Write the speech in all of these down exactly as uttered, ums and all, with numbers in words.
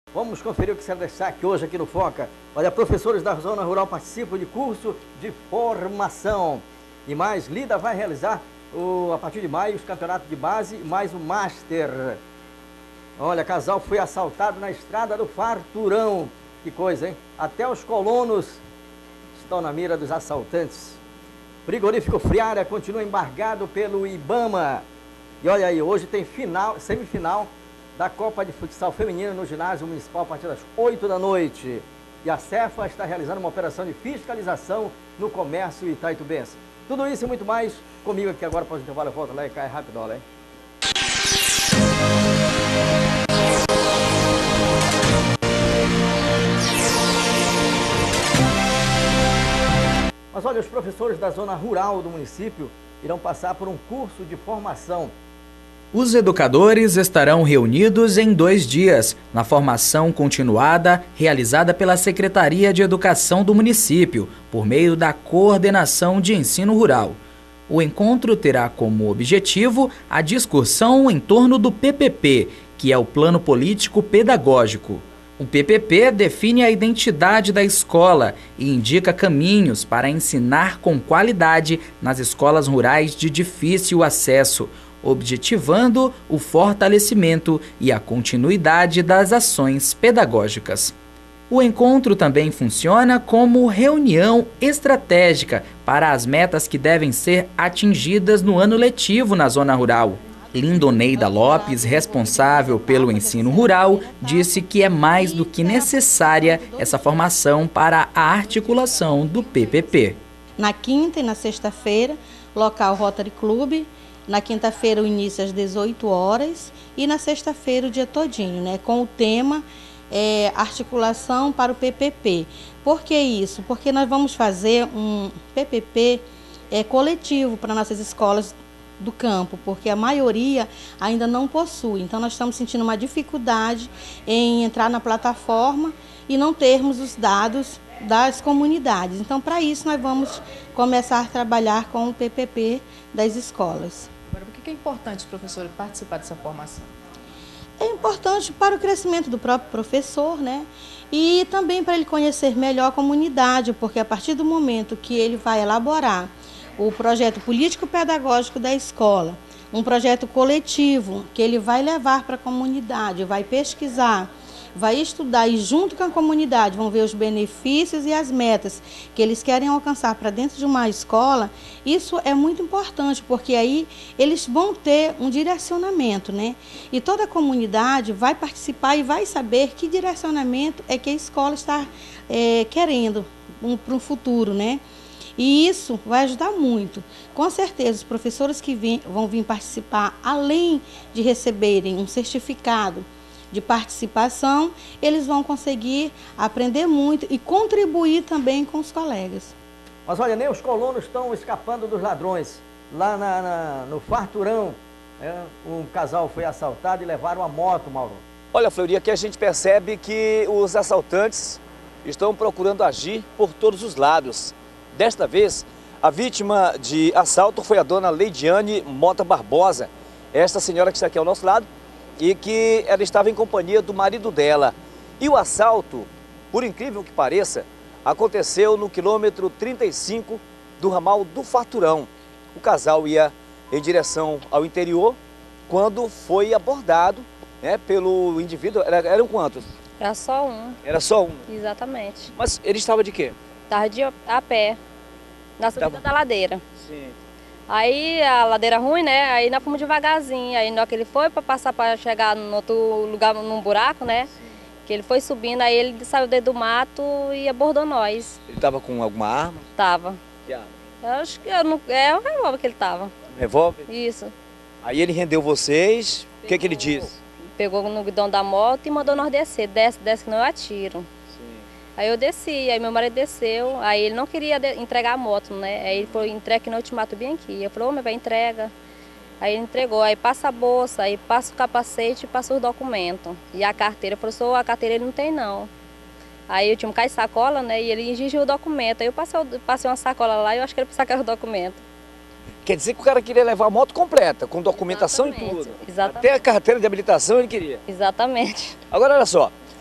Vamos conferir o que será destaque hoje aqui no Foca. Olha, professores da Zona Rural participam de curso de formação. E mais, Lida vai realizar, o, a partir de maio, os campeonatos de base e mais o Master. Olha, casal foi assaltado na estrada do Farturão. Que coisa, hein? Até os colonos estão na mira dos assaltantes. Frigorífico Friária continua embargado pelo Ibama. E olha aí, hoje tem final, semifinal da Copa de Futsal Feminino no ginásio municipal a partir das oito da noite. E a Cefa está realizando uma operação de fiscalização no comércio itaitubense. Tudo isso e muito mais comigo aqui agora para o intervalo. Eu volto lá e cai rápido, hein? Mas olha, os professores da zona rural do município irão passar por um curso de formação. Os educadores estarão reunidos em dois dias, na formação continuada realizada pela Secretaria de Educação do município, por meio da Coordenação de Ensino Rural. O encontro terá como objetivo a discussão em torno do P P P, que é o Plano Político Pedagógico. O P P P define a identidade da escola e indica caminhos para ensinar com qualidade nas escolas rurais de difícil acesso, objetivando o fortalecimento e a continuidade das ações pedagógicas. O encontro também funciona como reunião estratégica para as metas que devem ser atingidas no ano letivo na zona rural. Lindoneida Lopes, responsável pelo ensino rural, disse que é mais do que necessária essa formação para a articulação do P P P. Na quinta e na sexta-feira, local Rotary Club. Na quinta-feira o início às dezoito horas e na sexta-feira o dia todinho, né, com o tema é, articulação para o P P P. Por que isso? Porque nós vamos fazer um P P P é, coletivo para nossas escolas do campo, porque a maioria ainda não possui. Então nós estamos sentindo uma dificuldade em entrar na plataforma e não termos os dados das comunidades. Então, para isso, nós vamos começar a trabalhar com o P P P das escolas. Agora, por que é importante, professor, participar dessa formação? É importante para o crescimento do próprio professor, né? E também para ele conhecer melhor a comunidade, porque a partir do momento que ele vai elaborar o projeto político-pedagógico da escola, um projeto coletivo que ele vai levar para a comunidade, vai pesquisar, vai estudar e junto com a comunidade vão ver os benefícios e as metas que eles querem alcançar para dentro de uma escola. Isso é muito importante, porque aí eles vão ter um direcionamento, né? E toda a comunidade vai participar e vai saber que direcionamento é que a escola está é, querendo um, para o futuro, né? E isso vai ajudar muito. Com certeza, os professores que vem, vão vir participar, além de receberem um certificado de participação, eles vão conseguir aprender muito e contribuir também com os colegas. Mas olha, nem os colonos estão escapando dos ladrões. Lá na, na, no Farturão, é, um casal foi assaltado e levaram a moto, Mauro. Olha, Fleury, aqui a gente percebe que os assaltantes estão procurando agir por todos os lados. Desta vez, a vítima de assalto foi a dona Leidiane Mota Barbosa, esta senhora que está aqui ao nosso lado, e que ela estava em companhia do marido dela. E o assalto, por incrível que pareça, aconteceu no quilômetro trinta e cinco do ramal do Farturão. O casal ia em direção ao interior quando foi abordado, né, pelo indivíduo. Era, eram quantos? Era só um. Era só um? Exatamente. Mas ele estava de quê? Estava de a pé, na subida Tava... da ladeira. Sim. Aí a ladeira ruim, né? Aí nós fomos devagarzinho. Aí na hora que ele foi para passar para chegar no outro lugar, num buraco, né? Sim. Que ele foi subindo, aí ele saiu dentro do mato e abordou nós. Ele estava com alguma arma? Tava. Que arma? Eu acho que eu não... é o revólver que ele tava. Um revólver? Isso. Aí ele rendeu vocês, o que que ele disse? Pegou no guidão da moto e mandou nós descer. Desce, desce que não eu atiro. Aí eu desci, aí meu marido desceu, aí ele não queria entregar a moto, né? Aí ele falou, entrega que não, eu te mato bem aqui. Eu falei, ô, meu pai, entrega. Aí ele entregou, aí passa a bolsa, aí passa o capacete e passa os documentos. E a carteira, eu falei, só a carteira ele não tem não. Aí eu tinha um caixa de sacola, né? E ele exigiu o documento. Aí eu passei, passei uma sacola lá e eu acho que ele precisava que era o documento. Quer dizer que o cara queria levar a moto completa, com documentação. Exatamente, e tudo. Exatamente. Até a carteira de habilitação ele queria. Exatamente. Agora, olha só,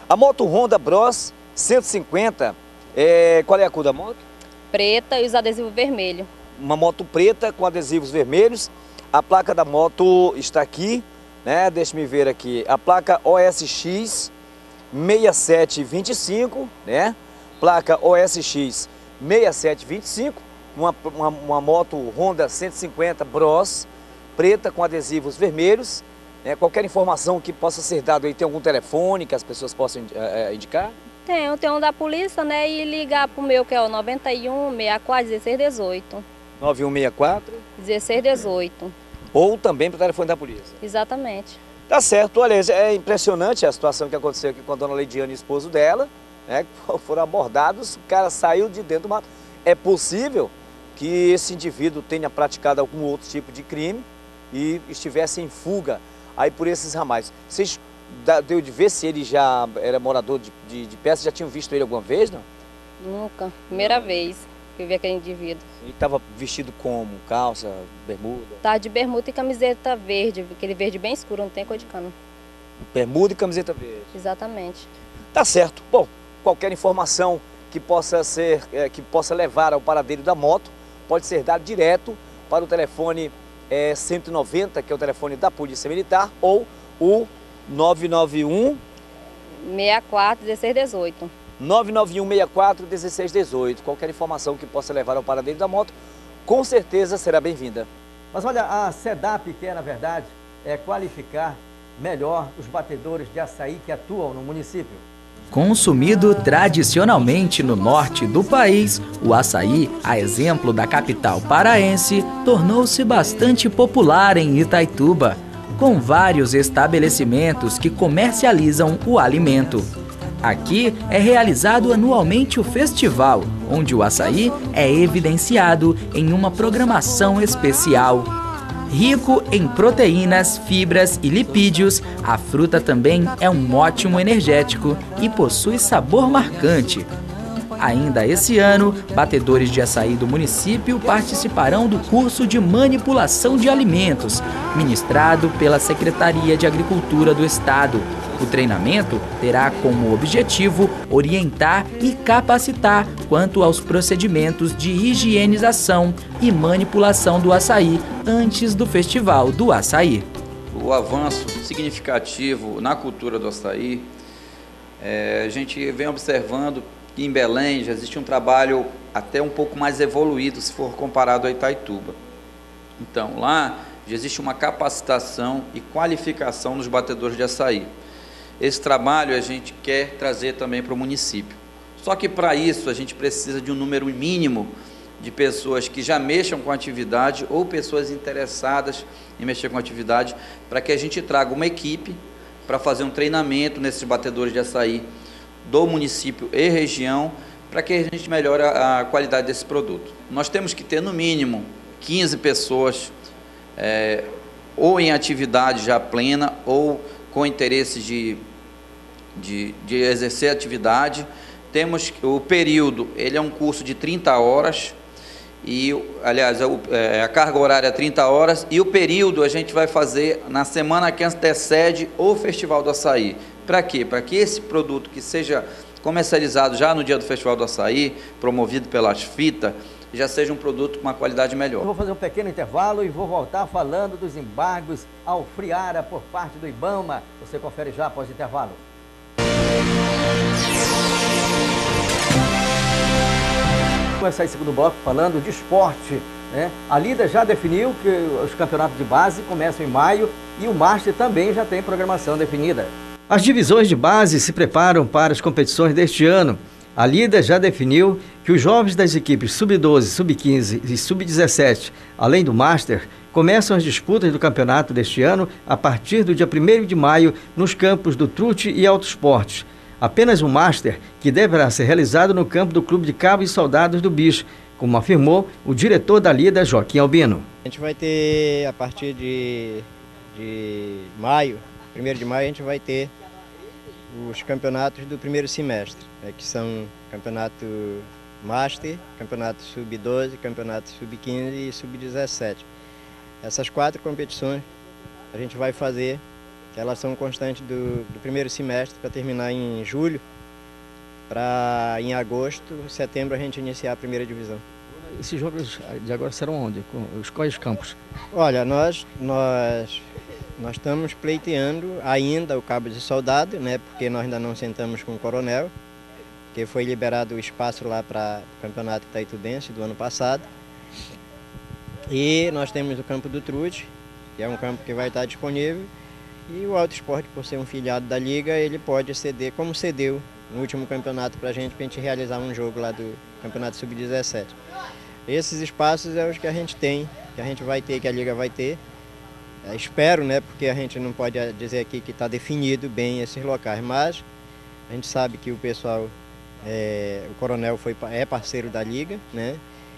A moto Honda Bros cento e cinquenta, é, qual é a cor da moto? Preta e os adesivos vermelhos. Uma moto preta com adesivos vermelhos. A placa da moto está aqui, né? Deixa-me ver aqui. A placa O S X seis sete dois cinco, né? Placa O S X seis sete dois cinco, uma, uma, uma moto Honda cento e cinquenta Bros, preta com adesivos vermelhos. Né? Qualquer informação que possa ser dada aí, tem algum telefone que as pessoas possam é, indicar? Tem, tem um da polícia, né? E ligar pro meu, que é o noventa e um, sessenta e quatro, dezesseis dezoito. nove um seis quatro? dezesseis dezoito. Ou também para o telefone da polícia. Exatamente. Tá certo, olha, é impressionante a situação que aconteceu aqui com a dona Leidiane e o esposo dela, né? Foram abordados, o cara saiu de dentro do mato. É possível que esse indivíduo tenha praticado algum outro tipo de crime e estivesse em fuga aí por esses ramais. Vocês deu de ver se ele já era morador de, de, de perto? Já tinham visto ele alguma vez, não? Nunca, primeira vez que eu vi aquele indivíduo. Ele estava vestido como? Calça, bermuda? Tá de bermuda e camiseta verde, aquele verde bem escuro, não tem cor de cano. Bermuda e camiseta verde. Exatamente. Tá certo. Bom, qualquer informação que possa ser, é, que possa levar ao paradeiro da moto, pode ser dado direto para o telefone é, cento e noventa, que é o telefone da Polícia Militar, ou o nove nove um seis quatro, dezesseis dezoito. nove nove um seis quatro, dezesseis dezoito. Qualquer informação que possa levar ao paradeiro da moto, com certeza será bem-vinda. Mas olha, a SEDAP quer, na verdade, é qualificar melhor os batedores de açaí que atuam no município. Consumido tradicionalmente no norte do país, o açaí, a exemplo da capital paraense, tornou-se bastante popular em Itaituba, com vários estabelecimentos que comercializam o alimento. Aqui é realizado anualmente o festival, onde o açaí é evidenciado em uma programação especial. Rico em proteínas, fibras e lipídios, a fruta também é um ótimo energético e possui sabor marcante. Ainda esse ano, batedores de açaí do município participarão do curso de manipulação de alimentos, ministrado pela Secretaria de Agricultura do Estado. O treinamento terá como objetivo orientar e capacitar quanto aos procedimentos de higienização e manipulação do açaí antes do Festival do Açaí. O avanço significativo na cultura do açaí, é, a gente vem observando que em Belém já existe um trabalho até um pouco mais evoluído se for comparado a Itaituba. Então, lá já existe uma capacitação e qualificação dos batedores de açaí. Esse trabalho a gente quer trazer também para o município. Só que para isso a gente precisa de um número mínimo de pessoas que já mexam com a atividade ou pessoas interessadas em mexer com a atividade, para que a gente traga uma equipe para fazer um treinamento nesses batedores de açaí do município e região, para que a gente melhore a qualidade desse produto. Nós temos que ter no mínimo quinze pessoas é, ou em atividade já plena ou com interesse de, de, de exercer atividade. Temos o período, ele é um curso de trinta horas, e, aliás, a carga horária é trinta horas, e o período a gente vai fazer na semana que antecede o Festival do Açaí. Para quê? Para que esse produto que seja comercializado já no dia do Festival do Açaí, promovido pelas fitas, já seja um produto com uma qualidade melhor. Eu vou fazer um pequeno intervalo e vou voltar falando dos embargos ao Friara por parte do IBAMA. Você confere já após o intervalo. Vou começar esse segundo bloco falando de esporte, né? A Lida já definiu que os campeonatos de base começam em maio e o Master também já tem programação definida. As divisões de base se preparam para as competições deste ano. A Lida já definiu que os jovens das equipes sub doze, sub quinze e sub dezessete, além do Master, começam as disputas do campeonato deste ano a partir do dia primeiro de maio nos campos do Trute e Alto Esportes. Apenas o Master, que deverá ser realizado no campo do Clube de Cabo e Soldados do Bicho, como afirmou o diretor da Lida, Joaquim Albino. A gente vai ter, a partir de, de maio, primeiro de maio, a gente vai ter os campeonatos do primeiro semestre, né, que são campeonato Master, campeonato sub doze, campeonato sub quinze e sub dezessete. Essas quatro competições a gente vai fazer que elas são constantes do, do primeiro semestre para terminar em julho, para em agosto, setembro a gente iniciar a primeira divisão. Esses jogos de agora serão onde? Os quais campos? Olha, nós, nós, nós estamos pleiteando ainda o Cabo de Soldado, né, porque nós ainda não sentamos com o Coronel, que foi liberado o espaço lá para o Campeonato Itaitubense do ano passado. E nós temos o Campo do Trude, que é um campo que vai estar disponível. E o Alto Esporte, por ser um filiado da Liga, ele pode ceder, como cedeu no último campeonato para a gente, para a gente realizar um jogo lá do Campeonato sub dezessete. Esses espaços é os que a gente tem, que a gente vai ter, que a Liga vai ter. É, espero, né, porque a gente não pode dizer aqui que está definido bem esses locais, mas a gente sabe que o pessoal, é, o Coronel foi, é parceiro da Liga, né,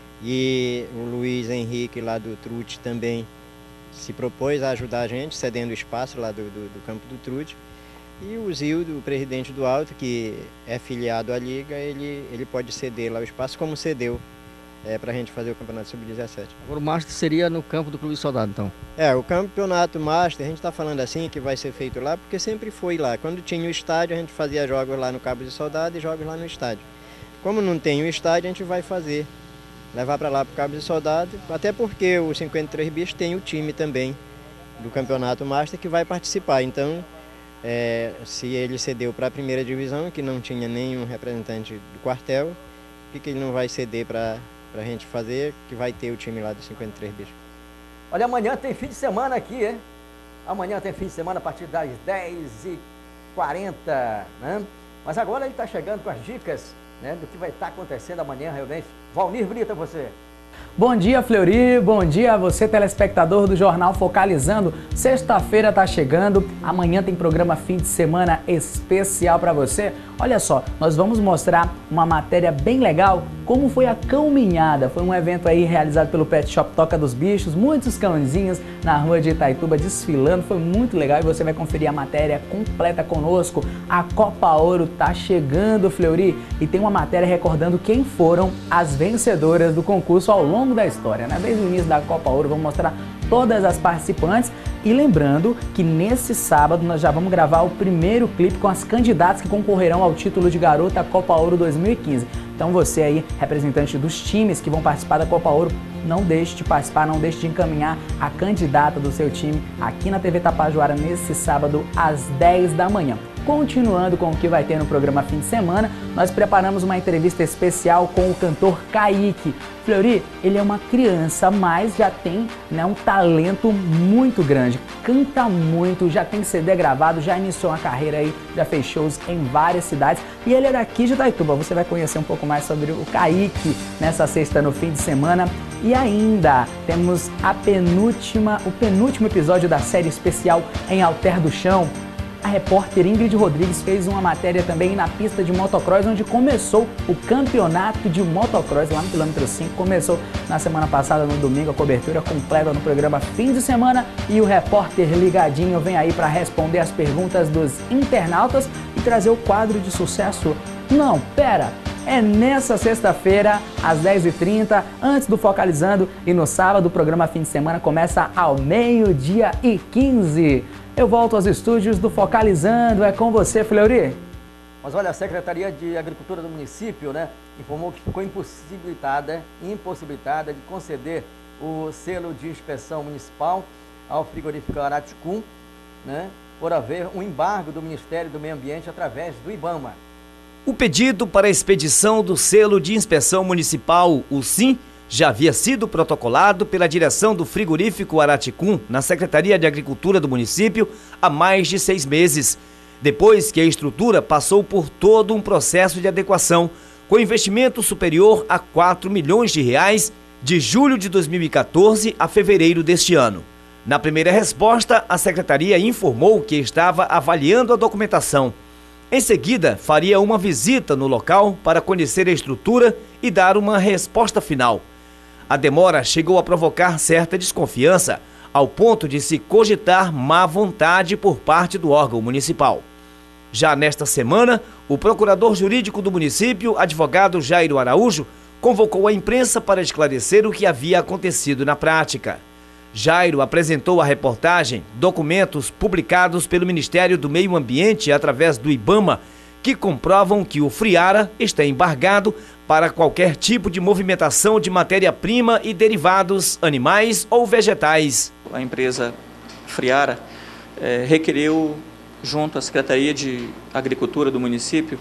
e o Luiz Henrique lá do Trude também se propôs a ajudar a gente, cedendo espaço lá do, do, do campo do Trude. E o Zildo, o presidente do Alto, que é filiado à Liga, ele, ele pode ceder lá o espaço, como cedeu é, para a gente fazer o Campeonato sub dezessete. Agora o Master seria no campo do Clube Soldado, então? É, o Campeonato Master, a gente está falando assim, que vai ser feito lá, porque sempre foi lá. Quando tinha o estádio, a gente fazia jogos lá no Cabo de Soldado e jogos lá no estádio. Como não tem o estádio, a gente vai fazer, levar para lá para o Cabo de Soldado, até porque o cinquenta e três Bis tem o time também do Campeonato Master que vai participar. Então, É, se ele cedeu para a primeira divisão, que não tinha nenhum representante do quartel, o que, que ele não vai ceder para a gente fazer, que vai ter o time lá do cinquenta e três Bis? Olha, amanhã tem fim de semana aqui, hein? Amanhã tem fim de semana a partir das dez e quarenta, né? Mas agora ele está chegando com as dicas, né, do que vai estar tá acontecendo amanhã, realmente. Valnir Brita, você. Bom dia, Fleury. Bom dia a você, telespectador do Jornal Focalizando. Sexta-feira está chegando, amanhã tem programa fim de semana especial para você. Olha só, nós vamos mostrar uma matéria bem legal, como foi a caminhada. Foi um evento aí realizado pelo Pet Shop Toca dos Bichos, muitos cãozinhos na rua de Itaituba desfilando, foi muito legal e você vai conferir a matéria completa conosco. A Copa Ouro tá chegando, Fleury, e tem uma matéria recordando quem foram as vencedoras do concurso ao longo da história, né? Desde o início da Copa Ouro, vamos mostrar todas as participantes e lembrando que nesse sábado nós já vamos gravar o primeiro clipe com as candidatas que concorrerão ao título de garota Copa Ouro dois mil e quinze. Então você aí, representante dos times que vão participar da Copa Ouro, não deixe de participar, não deixe de encaminhar a candidata do seu time aqui na T V Tapajoara nesse sábado às dez da manhã. Continuando com o que vai ter no programa fim de semana, nós preparamos uma entrevista especial com o cantor Kaique. Fleury, ele é uma criança, mas já tem, né, um talento muito grande. Canta muito, já tem C D gravado, já iniciou uma carreira aí, já fez shows em várias cidades. E ele é daqui de Itaituba. Você vai conhecer um pouco mais sobre o Kaique nessa sexta no fim de semana. E ainda temos a penúltima, o penúltimo episódio da série especial Em Alter do Chão. A repórter Ingrid Rodrigues fez uma matéria também na pista de motocross, onde começou o campeonato de motocross lá no quilômetro cinco. Começou na semana passada, no domingo, a cobertura completa no programa Fim de Semana. E o repórter ligadinho vem aí para responder as perguntas dos internautas e trazer o quadro de sucesso. Não, pera! É nessa sexta-feira, às dez e trinta, antes do Focalizando, e no sábado o programa Fim de Semana começa ao meio-dia e quinze. Eu volto aos estúdios do Focalizando, é com você, Fleury. Mas olha, a Secretaria de Agricultura do município, né, informou que ficou impossibilitada, impossibilitada de conceder o selo de inspeção municipal ao frigorífico Araticum, né, por haver um embargo do Ministério do Meio Ambiente através do IBAMA. O pedido para a expedição do selo de inspeção municipal, o SIM, já havia sido protocolado pela direção do frigorífico Araticum na Secretaria de Agricultura do município há mais de seis meses, depois que a estrutura passou por todo um processo de adequação, com investimento superior a quatro milhões de reais, de julho de dois mil e quatorze a fevereiro deste ano. Na primeira resposta, a Secretaria informou que estava avaliando a documentação. Em seguida, faria uma visita no local para conhecer a estrutura e dar uma resposta final. A demora chegou a provocar certa desconfiança, ao ponto de se cogitar má vontade por parte do órgão municipal. Já nesta semana, o procurador jurídico do município, advogado Jairo Araújo, convocou a imprensa para esclarecer o que havia acontecido na prática. Jairo apresentou à reportagem documentos publicados pelo Ministério do Meio Ambiente através do IBAMA, que comprovam que o Friara está embargado para qualquer tipo de movimentação de matéria-prima e derivados animais ou vegetais. A empresa Friara é, requeriu, junto à Secretaria de Agricultura do município,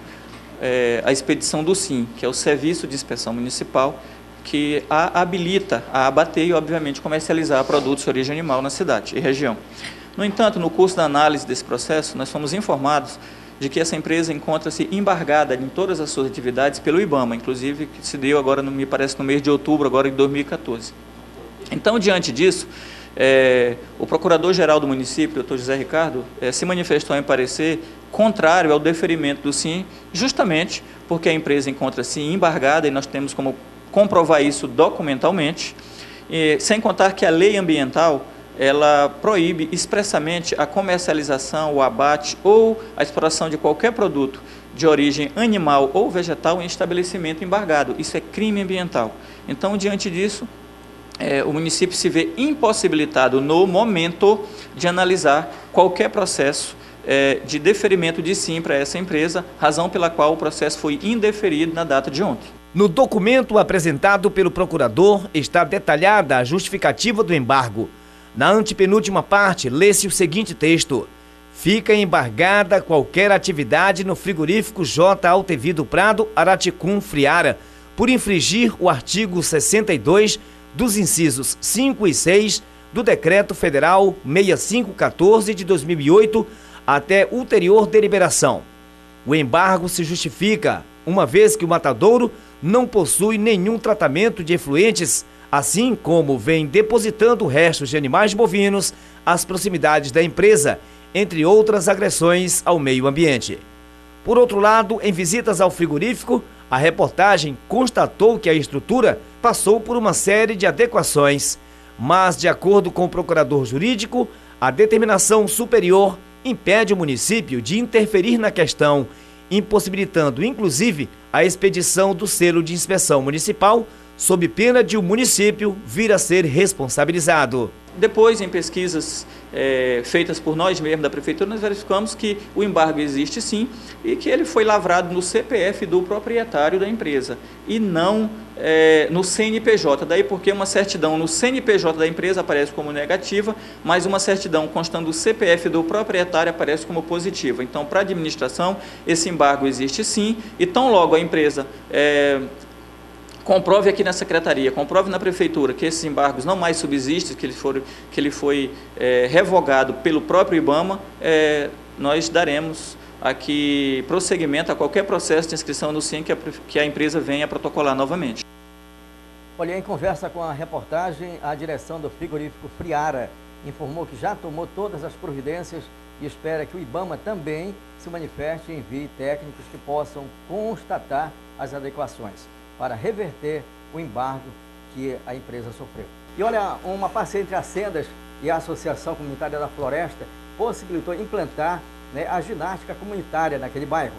é, a expedição do SIM, que é o Serviço de Inspeção Municipal, que a habilita a abater e, obviamente, comercializar produtos de origem animal na cidade e região. No entanto, no curso da análise desse processo, nós fomos informados de que essa empresa encontra-se embargada em todas as suas atividades pelo IBAMA, inclusive que se deu agora, me parece, no mês de outubro, agora de dois mil e quatorze. Então, diante disso, é, o Procurador-Geral do município, doutor José Ricardo, é, se manifestou em parecer contrário ao deferimento do SIM, justamente porque a empresa encontra-se embargada e nós temos como comprovar isso documentalmente, e, sem contar que a lei ambiental ela proíbe expressamente a comercialização, o abate ou a exploração de qualquer produto de origem animal ou vegetal em estabelecimento embargado. Isso é crime ambiental. Então, diante disso, é, o município se vê impossibilitado no momento de analisar qualquer processo é, de deferimento de SIM para essa empresa, razão pela qual o processo foi indeferido na data de ontem. No documento apresentado pelo procurador está detalhada a justificativa do embargo. Na antepenúltima parte, lê-se o seguinte texto: fica embargada qualquer atividade no frigorífico J. Altevido Prado, Araticum, Friara, por infringir o artigo sessenta e dois dos incisos cinco e seis do Decreto Federal sessenta e cinco quatorze de dois mil e oito, até ulterior deliberação. O embargo se justifica, uma vez que o matadouro não possui nenhum tratamento de efluentes, assim como vem depositando restos de animais bovinos às proximidades da empresa, entre outras agressões ao meio ambiente. Por outro lado, em visitas ao frigorífico, a reportagem constatou que a estrutura passou por uma série de adequações, mas, de acordo com o procurador jurídico, a determinação superior impede o município de interferir na questão, impossibilitando, inclusive, a expedição do selo de inspeção municipal, sob pena de o município vir a ser responsabilizado. Depois, em pesquisas é, feitas por nós mesmos da Prefeitura, nós verificamos que o embargo existe sim e que ele foi lavrado no C P F do proprietário da empresa e não é, no C N P J. Daí porque uma certidão no C N P J da empresa aparece como negativa, mas uma certidão constando o C P F do proprietário aparece como positiva. Então, para a administração, esse embargo existe sim e tão logo a empresa é, comprove aqui na Secretaria, comprove na Prefeitura que esses embargos não mais subsistem, que ele, for, que ele foi é, revogado pelo próprio IBAMA, é, nós daremos aqui prosseguimento a qualquer processo de inscrição no SIM que a, que a empresa venha a protocolar novamente. Olha, em conversa com a reportagem, a direção do frigorífico Friara informou que já tomou todas as providências e espera que o IBAMA também se manifeste e envie técnicos que possam constatar as adequações para reverter o embargo que a empresa sofreu. E olha, uma parceria entre a Sendas e a Associação Comunitária da Floresta possibilitou implantar, né, a ginástica comunitária naquele bairro.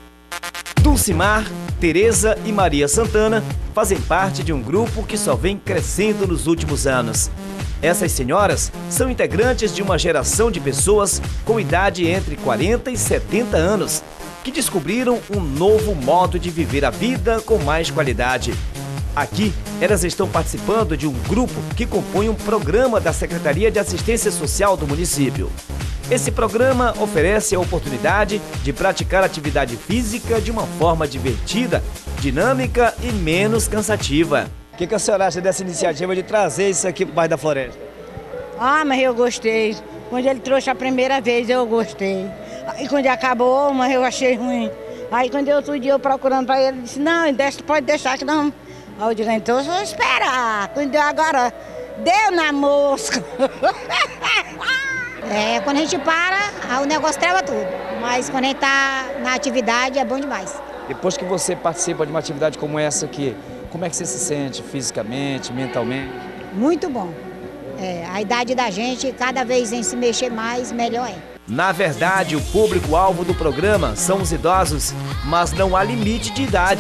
Dulcimar, Tereza e Maria Santana fazem parte de um grupo que só vem crescendo nos últimos anos. Essas senhoras são integrantes de uma geração de pessoas com idade entre quarenta e setenta anos, que descobriram um novo modo de viver a vida com mais qualidade. Aqui, elas estão participando de um grupo que compõe um programa da Secretaria de Assistência Social do município. Esse programa oferece a oportunidade de praticar atividade física de uma forma divertida, dinâmica e menos cansativa. O que, que a senhora acha dessa iniciativa de trazer isso aqui para o bairro da Floresta? Ah, mas eu gostei. Quando ele trouxe a primeira vez, eu gostei. Aí quando acabou, mas eu achei ruim. Aí quando eu outro dia eu procurando para ele, ele disse, não, pode deixar que não. Aí eu digo, então eu vou esperar. Quando deu agora, deu na mosca. É, quando a gente para, o negócio trava tudo. Mas quando a gente está na atividade, é bom demais. Depois que você participa de uma atividade como essa aqui, como é que você se sente fisicamente, mentalmente? Muito bom. É, a idade da gente, cada vez em se mexer mais, melhor é. Na verdade, o público-alvo do programa são os idosos, mas não há limite de idade.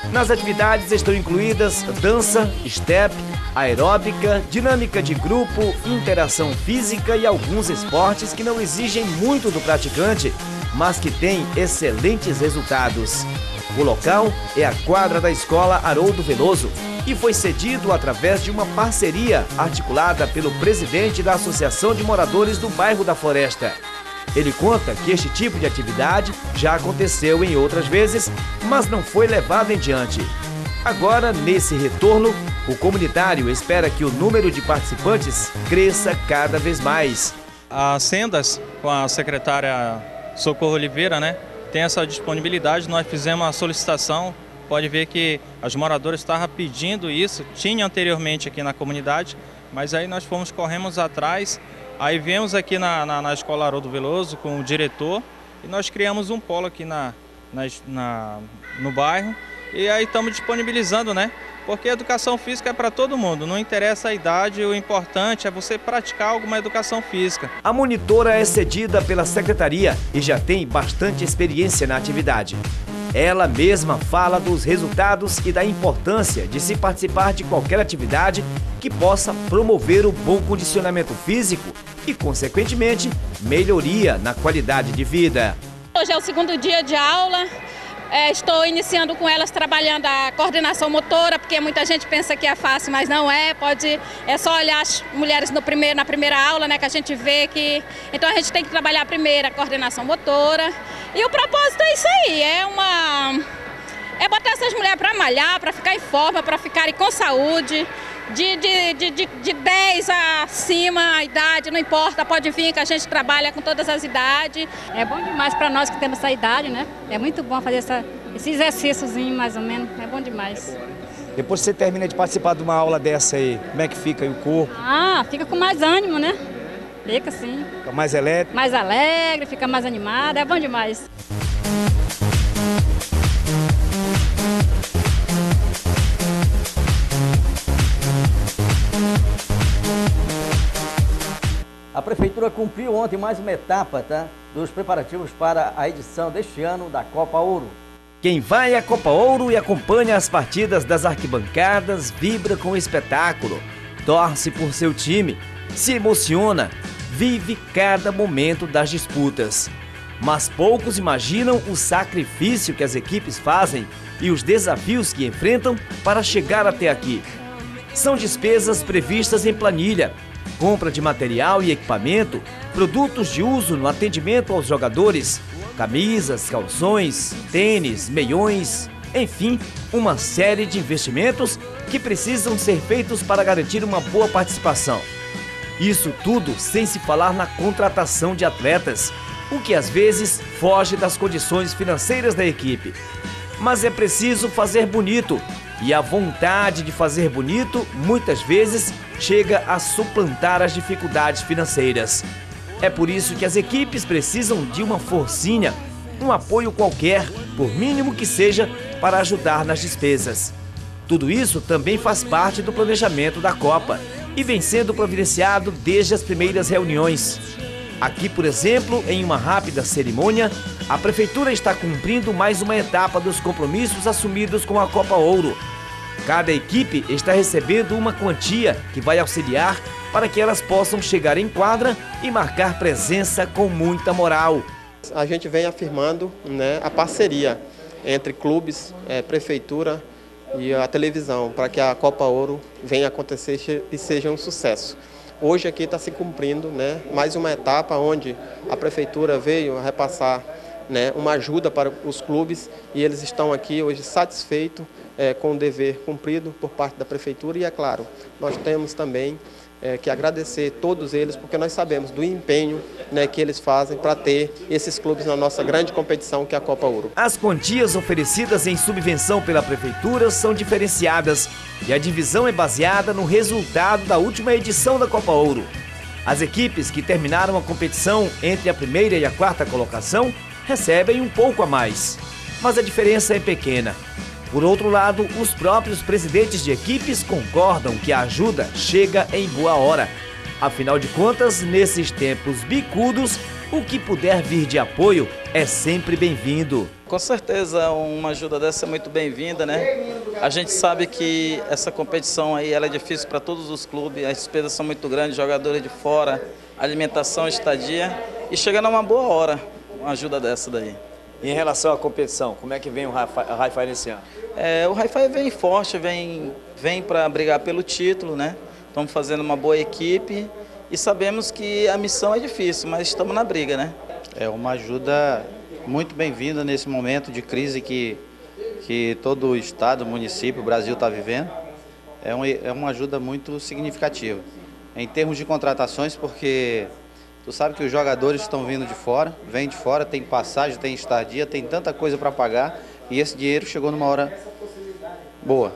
Nas atividades estão incluídas dança, step, aeróbica, dinâmica de grupo, interação física e alguns esportes que não exigem muito do praticante, mas que têm excelentes resultados. O local é a quadra da Escola Haroldo Veloso e foi cedido através de uma parceria articulada pelo presidente da Associação de Moradores do Bairro da Floresta. Ele conta que este tipo de atividade já aconteceu em outras vezes, mas não foi levado em diante. Agora, nesse retorno, o comunitário espera que o número de participantes cresça cada vez mais. A Sendas, com a secretária Socorro Oliveira, né, tem essa disponibilidade. Nós fizemos a solicitação, pode ver que as moradoras estavam pedindo isso, tinha anteriormente aqui na comunidade, mas aí nós fomos, corremos atrás. Aí viemos aqui na, na, na Escola Haroldo Veloso com o diretor e nós criamos um polo aqui na, na, na, no bairro e aí estamos disponibilizando, né? Porque a educação física é para todo mundo, não interessa a idade, o importante é você praticar alguma educação física. A monitora é cedida pela secretaria e já tem bastante experiência na atividade. Ela mesma fala dos resultados e da importância de se participar de qualquer atividade que possa promover o bom condicionamento físico e, consequentemente, melhoria na qualidade de vida. Hoje é o segundo dia de aula. É, estou iniciando com elas trabalhando a coordenação motora, porque muita gente pensa que é fácil, mas não é. Pode, é só olhar as mulheres no primeiro, na primeira aula, né, que a gente vê que... Então a gente tem que trabalhar primeiro a coordenação motora. E o propósito é isso aí, é uma... É botar essas mulheres para malhar, para ficar em forma, para ficarem com saúde. De, de, de, de, de dez acima, a idade, não importa, pode vir que a gente trabalha com todas as idades. É bom demais para nós que temos essa idade, né? É muito bom fazer essa, esse exercíciozinho mais ou menos, é bom demais. Depois que você termina de participar de uma aula dessa aí, como é que fica aí o corpo? Ah, fica com mais ânimo, né? Fica sim. Fica mais elétrico? Mais alegre, fica mais animada, é bom demais. A Prefeitura cumpriu ontem mais uma etapa, tá, dos preparativos para a edição deste ano da Copa Ouro. Quem vai à Copa Ouro e acompanha as partidas das arquibancadas vibra com o espetáculo, torce por seu time, se emociona, vive cada momento das disputas. Mas poucos imaginam o sacrifício que as equipes fazem e os desafios que enfrentam para chegar até aqui. São despesas previstas em planilha, compra de material e equipamento, produtos de uso no atendimento aos jogadores, camisas, calções, tênis, meiões, enfim, uma série de investimentos que precisam ser feitos para garantir uma boa participação. Isso tudo sem se falar na contratação de atletas, o que às vezes foge das condições financeiras da equipe. Mas é preciso fazer bonito, e a vontade de fazer bonito, muitas vezes, chega a suplantar as dificuldades financeiras. É por isso que as equipes precisam de uma forcinha, um apoio qualquer, por mínimo que seja, para ajudar nas despesas. Tudo isso também faz parte do planejamento da Copa e vem sendo providenciado desde as primeiras reuniões. Aqui, por exemplo, em uma rápida cerimônia, a Prefeitura está cumprindo mais uma etapa dos compromissos assumidos com a Copa Ouro. Cada equipe está recebendo uma quantia que vai auxiliar para que elas possam chegar em quadra e marcar presença com muita moral. A gente vem afirmando, né, a parceria entre clubes, é, Prefeitura e a televisão para que a Copa Ouro venha acontecer e seja um sucesso. Hoje aqui está se cumprindo, né, mais uma etapa onde a Prefeitura veio repassar, né, uma ajuda para os clubes e eles estão aqui hoje satisfeitos é, com o dever cumprido por parte da Prefeitura e, é claro, nós temos também é, que agradecer todos eles porque nós sabemos do empenho, né, que eles fazem para ter esses clubes na nossa grande competição que é a Copa Ouro. As quantias oferecidas em subvenção pela Prefeitura são diferenciadas e a divisão é baseada no resultado da última edição da Copa Ouro. As equipes que terminaram a competição entre a primeira e a quarta colocação recebem um pouco a mais, mas a diferença é pequena. Por outro lado, os próprios presidentes de equipes concordam que a ajuda chega em boa hora. Afinal de contas, nesses tempos bicudos, o que puder vir de apoio é sempre bem-vindo. Com certeza, uma ajuda dessa é muito bem-vinda, né? A gente sabe que essa competição aí ela é difícil para todos os clubes, as despesas são muito grandes, jogadores de fora, alimentação, estadia, e chega numa boa hora uma ajuda dessa daí. Em relação à competição, como é que vem o Hi-Fi nesse ano? É, o Hi-Fi vem forte, vem, vem para brigar pelo título, né? Estamos fazendo uma boa equipe e sabemos que a missão é difícil, mas estamos na briga, né? É uma ajuda muito bem-vinda nesse momento de crise que, que todo o estado, o município, o Brasil está vivendo. É, um, é uma ajuda muito significativa. Em termos de contratações, porque tu sabe que os jogadores estão vindo de fora, vêm de fora, tem passagem, tem estadia, tem tanta coisa para pagar e esse dinheiro chegou numa hora boa.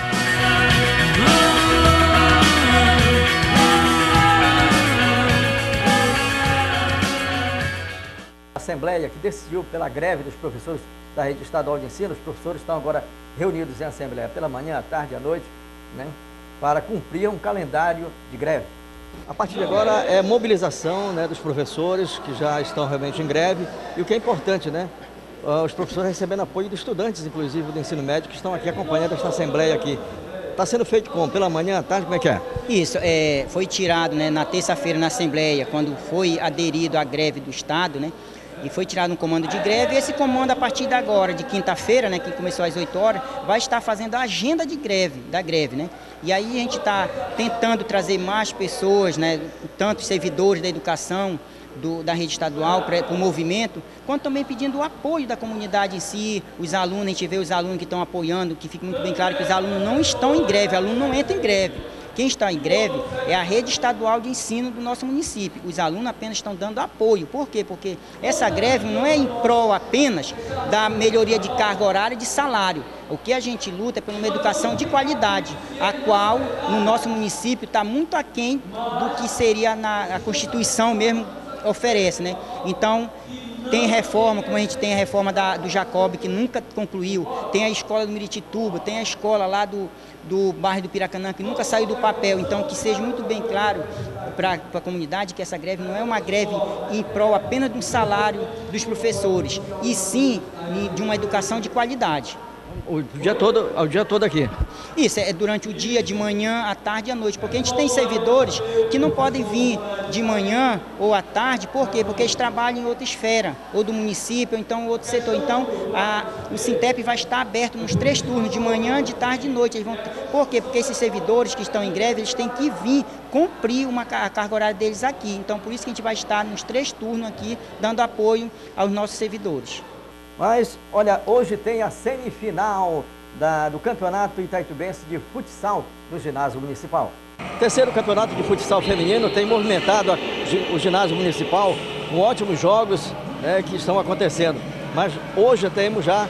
A Assembleia que decidiu pela greve dos professores da rede estadual de ensino, os professores estão agora reunidos em Assembleia pela manhã, à tarde, à noite, né, para cumprir um calendário de greve. A partir de agora é mobilização, né, dos professores que já estão realmente em greve e o que é importante, né, os professores recebendo apoio dos estudantes, inclusive do ensino médio, que estão aqui acompanhando esta Assembleia aqui. Está sendo feito como? Pela manhã, à tarde, como é que é? Isso, é, foi tirado, né, na terça-feira na Assembleia, quando foi aderido à greve do Estado, né, e foi tirado um comando de greve, e esse comando a partir de agora, de quinta-feira, né, que começou às oito horas, vai estar fazendo a agenda de greve, da greve, né? E aí a gente está tentando trazer mais pessoas, né, tanto servidores da educação, do, da rede estadual para o movimento, quanto também pedindo o apoio da comunidade em si, os alunos, a gente vê os alunos que estão apoiando, que fica muito bem claro que os alunos não estão em greve, o aluno não entra em greve. Quem está em greve é a rede estadual de ensino do nosso município. Os alunos apenas estão dando apoio. Por quê? Porque essa greve não é em prol apenas da melhoria de carga horária e de salário. O que a gente luta é por uma educação de qualidade, a qual no nosso município está muito aquém do que seria na a Constituição mesmo oferece, né? Então, tem reforma, como a gente tem a reforma da, do Jacob, que nunca concluiu, tem a escola do Miritituba, tem a escola lá do, do bairro do Piracanã, que nunca saiu do papel. Então, que seja muito bem claro para a comunidade que essa greve não é uma greve em prol apenas de um salário dos professores, e sim de uma educação de qualidade. O dia todo, o dia todo aqui? Isso, é durante o dia, de manhã, à tarde e à noite, porque a gente tem servidores que não podem vir de manhã ou à tarde, por quê? Porque eles trabalham em outra esfera, ou do município, ou então outro setor. Então, a, o Sintep vai estar aberto nos três turnos, de manhã, de tarde e de noite. Eles vão, por quê? Porque esses servidores que estão em greve, eles têm que vir cumprir uma, a carga horária deles aqui. Então, por isso que a gente vai estar nos três turnos aqui, dando apoio aos nossos servidores. Mas, olha, hoje tem a semifinal da, do Campeonato Itaitubense de Futsal no Ginásio Municipal. O terceiro campeonato de futsal feminino tem movimentado a, o Ginásio Municipal com ótimos jogos, né, que estão acontecendo. Mas hoje temos já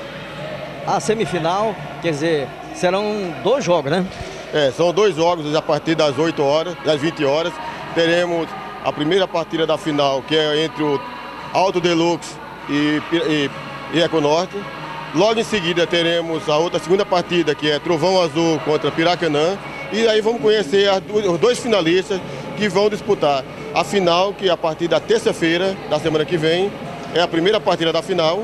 a semifinal, quer dizer, serão dois jogos, né? É, são dois jogos a partir das oito horas, das vinte horas. Teremos a primeira partida da final, que é entre o Alto Deluxe e... e e Econorte. Logo em seguida teremos a outra segunda partida, que é Trovão Azul contra Piracanã. E aí vamos conhecer as, os dois finalistas que vão disputar a final, que a partir da terça-feira da semana que vem é a primeira partida da final.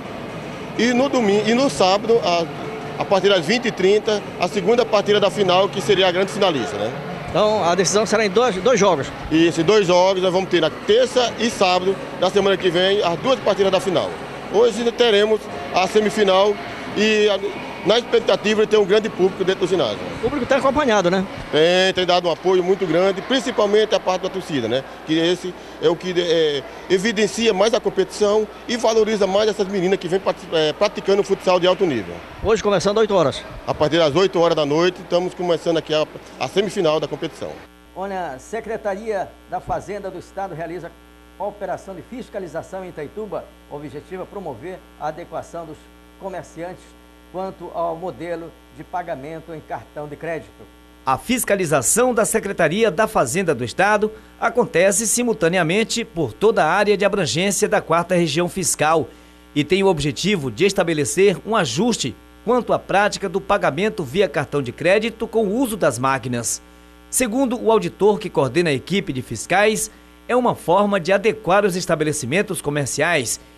E no domingo e no sábado, a, a partir das vinte e trinta, a segunda partida da final, que seria a grande finalista, né? Então a decisão será em dois, dois jogos. Isso, em dois jogos nós vamos ter na terça e sábado da semana que vem as duas partidas da final. Hoje teremos a semifinal e na expectativa de ter um grande público dentro do ginásio. O público tem acompanhado, né? Tem, tem dado um apoio muito grande, principalmente a parte da torcida, né? Que esse é o que é, evidencia mais a competição e valoriza mais essas meninas que vêm é, praticando futsal de alto nível. Hoje começando às oito horas. A partir das oito horas da noite, estamos começando aqui a, a semifinal da competição. Olha, a Secretaria da Fazenda do Estado realiza a operação de fiscalização em Itaituba. O objetivo é promover a adequação dos comerciantes quanto ao modelo de pagamento em cartão de crédito. A fiscalização da Secretaria da Fazenda do Estado acontece simultaneamente por toda a área de abrangência da quarta Região Fiscal e tem o objetivo de estabelecer um ajuste quanto à prática do pagamento via cartão de crédito com o uso das máquinas. Segundo o auditor que coordena a equipe de fiscais, é uma forma de adequar os estabelecimentos comerciais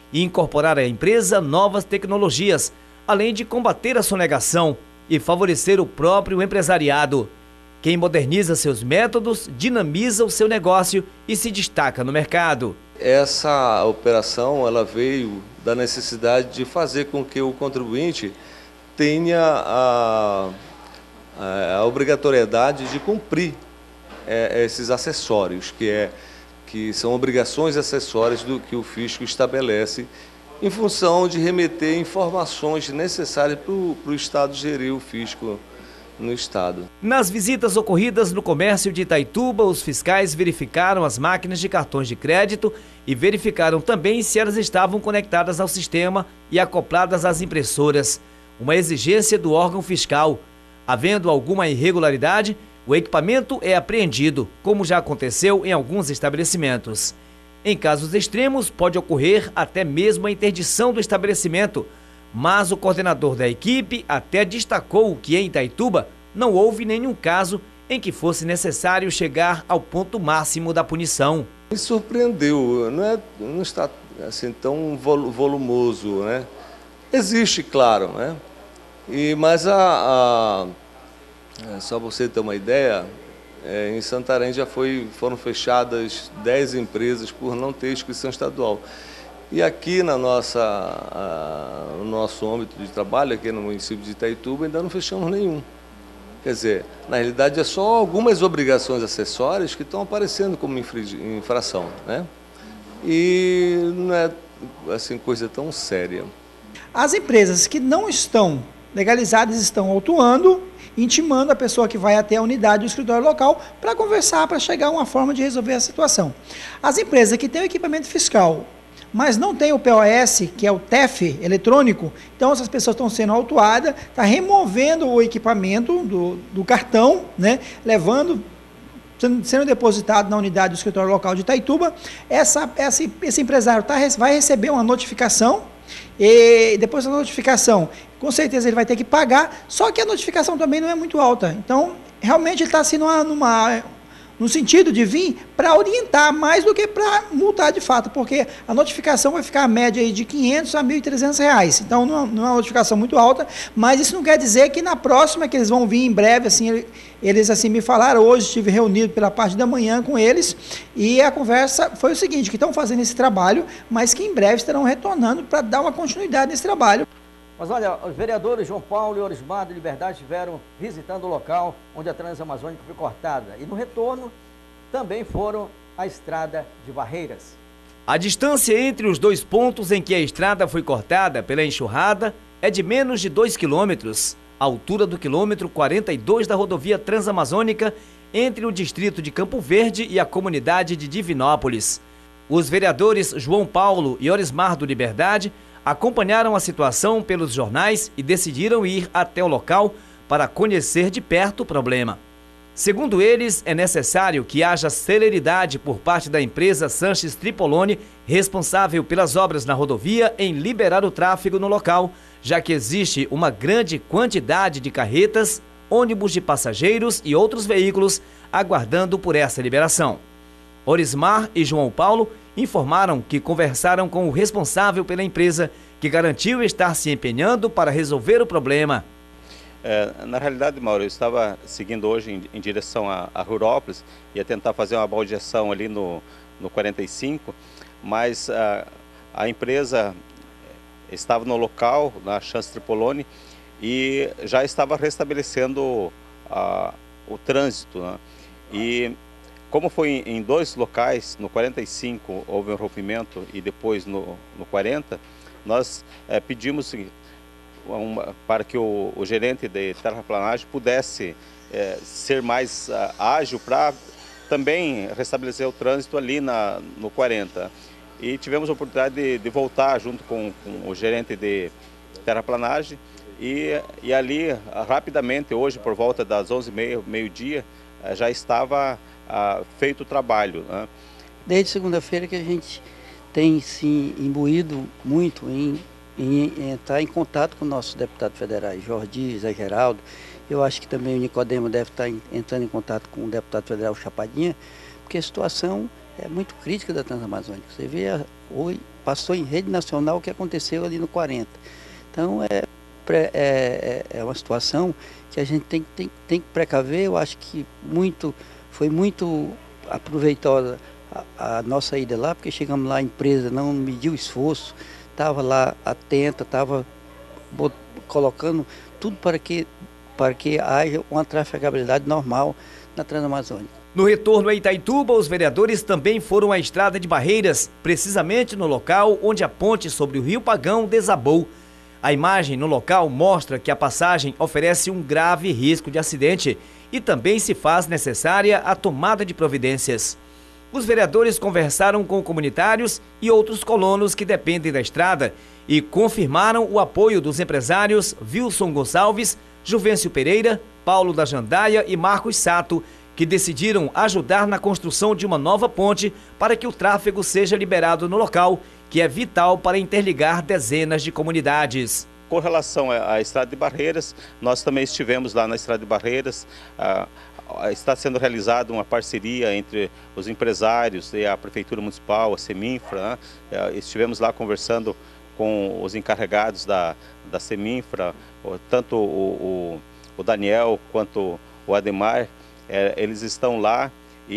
e incorporar à empresa novas tecnologias, além de combater a sonegação e favorecer o próprio empresariado. Quem moderniza seus métodos, dinamiza o seu negócio e se destaca no mercado. Essa operação ela veio da necessidade de fazer com que o contribuinte tenha a, a, a obrigatoriedade de cumprir é, esses acessórios, que, é, que são obrigações acessórias do que o fisco estabelece, em função de remeter informações necessárias para o Estado gerir o fisco no Estado. Nas visitas ocorridas no comércio de Itaituba, os fiscais verificaram as máquinas de cartões de crédito e verificaram também se elas estavam conectadas ao sistema e acopladas às impressoras, uma exigência do órgão fiscal. Havendo alguma irregularidade, o equipamento é apreendido, como já aconteceu em alguns estabelecimentos. Em casos extremos, pode ocorrer até mesmo a interdição do estabelecimento, mas o coordenador da equipe até destacou que em Itaituba não houve nenhum caso em que fosse necessário chegar ao ponto máximo da punição. Me surpreendeu, não, é, não está assim tão volumoso, né? Existe, claro, né? E, mas a, a, só para você ter uma ideia, é, em Santarém já foi, foram fechadas dez empresas por não ter inscrição estadual. E aqui na nossa, a, no nosso âmbito de trabalho, aqui no município de Itaituba, ainda não fechamos nenhum. Quer dizer, na realidade é só algumas obrigações acessórias que estão aparecendo como infração, né? E não é assim, coisa tão séria. As empresas que não estão legalizadas estão autuando, intimando a pessoa que vai até a unidade do escritório local para conversar, para chegar a uma forma de resolver a situação. As empresas que têm o equipamento fiscal, mas não tem o P O S, que é o T E F eletrônico, então essas pessoas estão sendo autuadas, está removendo o equipamento do, do cartão, né, levando, sendo, sendo depositado na unidade do escritório local de Itaituba. Essa, essa, esse empresário tá, vai receber uma notificação, e depois da notificação, com certeza ele vai ter que pagar, só que a notificação também não é muito alta, então realmente ele está assim numa... numa no sentido de vir para orientar mais do que para multar de fato, porque a notificação vai ficar a média aí de quinhentos a mil e trezentos reais. Então não, não é uma notificação muito alta, mas isso não quer dizer que na próxima, que eles vão vir em breve, assim, eles assim me falaram, hoje estive reunido pela parte da manhã com eles, e a conversa foi o seguinte, que estão fazendo esse trabalho, mas que em breve estarão retornando para dar uma continuidade nesse trabalho. Mas olha, os vereadores João Paulo e Orismar de Liberdade estiveram visitando o local onde a Transamazônica foi cortada. E no retorno também foram à estrada de Barreiras. A distância entre os dois pontos em que a estrada foi cortada pela enxurrada é de menos de dois quilômetros, à altura do quilômetro quarenta e dois da rodovia Transamazônica, entre o distrito de Campo Verde e a comunidade de Divinópolis. Os vereadores João Paulo e Orismar do Liberdade acompanharam a situação pelos jornais e decidiram ir até o local para conhecer de perto o problema. Segundo eles, é necessário que haja celeridade por parte da empresa Sanches Tripolone, responsável pelas obras na rodovia, em liberar o tráfego no local, já que existe uma grande quantidade de carretas, ônibus de passageiros e outros veículos aguardando por essa liberação. Orismar e João Paulo informaram que conversaram com o responsável pela empresa, que garantiu estar se empenhando para resolver o problema. É, na realidade, Mauro, eu estava seguindo hoje em, em direção a, a Rurópolis, ia tentar fazer uma baldeação ali no, no quarenta e cinco, mas a, a empresa estava no local, na Sanches Tripolone, e já estava restabelecendo a, o trânsito, né? E como foi em dois locais, no quarenta e cinco houve um rompimento e depois no, no quarenta, nós é, pedimos uma, para que o, o gerente de terraplanagem pudesse é, ser mais uh, ágil para também restabelecer o trânsito ali na, no quarenta. E tivemos a oportunidade de, de voltar junto com, com o gerente de terraplanagem e, e ali rapidamente, hoje por volta das onze e meia, meio-dia, já estava ah, feito o trabalho, né? Desde segunda-feira que a gente tem se imbuído muito em, em, em entrar em contato com nossos deputados federais, Jordi, Zé Geraldo. Eu acho que também o Nicodemo deve estar em, entrando em contato com o deputado federal Chapadinha, porque a situação é muito crítica da Transamazônica. Você vê, hoje, passou em rede nacional o que aconteceu ali no quarenta. Então é, é, é uma situação que a gente tem, tem, tem que precaver. Eu acho que muito, foi muito aproveitosa a, a nossa ida lá, porque chegamos lá, a empresa não mediu esforço, estava lá atenta, estava colocando tudo para que, para que haja uma trafegabilidade normal na Transamazônica. No retorno a Itaituba, os vereadores também foram à Estrada de Barreiras, precisamente no local onde a ponte sobre o Rio Pagão desabou. A imagem no local mostra que a passagem oferece um grave risco de acidente e também se faz necessária a tomada de providências. Os vereadores conversaram com comunitários e outros colonos que dependem da estrada e confirmaram o apoio dos empresários Wilson Gonçalves, Juvencio Pereira, Paulo da Jandaia e Marcos Sato, que decidiram ajudar na construção de uma nova ponte para que o tráfego seja liberado no local, que é vital para interligar dezenas de comunidades. Com relação à Estrada de Barreiras, nós também estivemos lá na Estrada de Barreiras. Ah, está sendo realizada uma parceria entre os empresários e a Prefeitura Municipal, a Seminfra, né? Estivemos lá conversando com os encarregados da, da Seminfra, tanto o, o, o Daniel quanto o Ademar. É, eles estão lá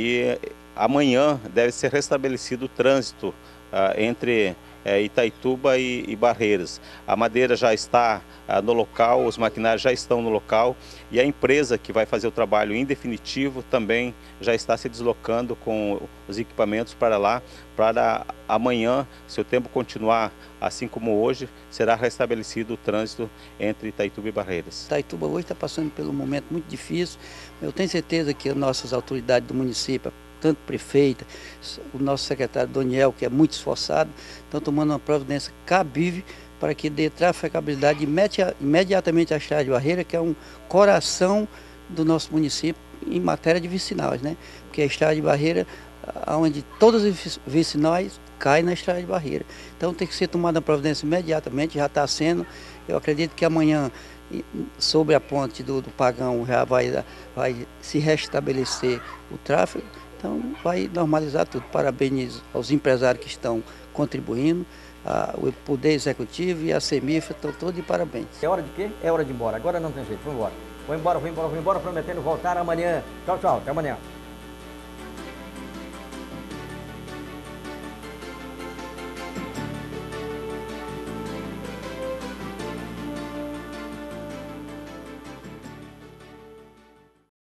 e amanhã deve ser restabelecido o trânsito ah, entre é, Itaituba e, e Barreiras. A madeira já está ah, no local, os maquinários já estão no local e a empresa que vai fazer o trabalho em definitivo também já está se deslocando com os equipamentos para lá, para amanhã, se o tempo continuar assim como hoje, será restabelecido o trânsito entre Itaituba e Barreiras. Itaituba hoje está passando por um momento muito difícil. Eu tenho certeza que as nossas autoridades do município, tanto prefeita, o nosso secretário Daniel, que é muito esforçado, estão tomando uma providência cabível para que dê trafegabilidade imediatamente à Estrada de Barreira, que é um coração do nosso município em matéria de vicinais, né? Porque a Estrada de Barreira, onde todos os vicinais caem na Estrada de Barreira. Então tem que ser tomada uma providência imediatamente, já está sendo. Eu acredito que amanhã, sobre a ponte do, do Pagão, já vai, vai se restabelecer o tráfego, então vai normalizar tudo. Parabéns aos empresários que estão contribuindo, a, o Poder Executivo e a Semifra estão todos de parabéns. É hora de quê? É hora de ir embora. Agora não tem jeito, vamos embora. Vou embora, vou embora, vou embora, prometendo voltar amanhã. Tchau, tchau, até amanhã.